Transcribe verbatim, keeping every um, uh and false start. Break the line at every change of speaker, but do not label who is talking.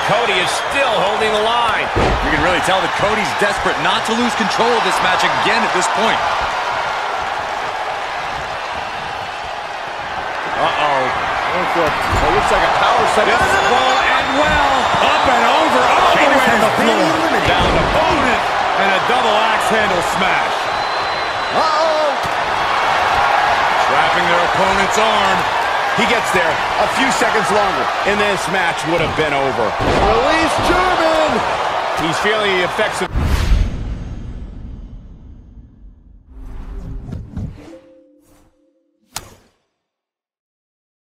Cody is still holding the line.
You can really tell that Cody's desperate not to lose control of this match again at this point.
Uh-oh. It looks like a power set.
This will end well. Up and over, all the way to the floor.
Down opponent
and a double axe handle smash.
Uh-oh.
Trapping their opponent's arm.
He gets there a few seconds longer, and this match would have been over. Release German! He's feeling the effects of...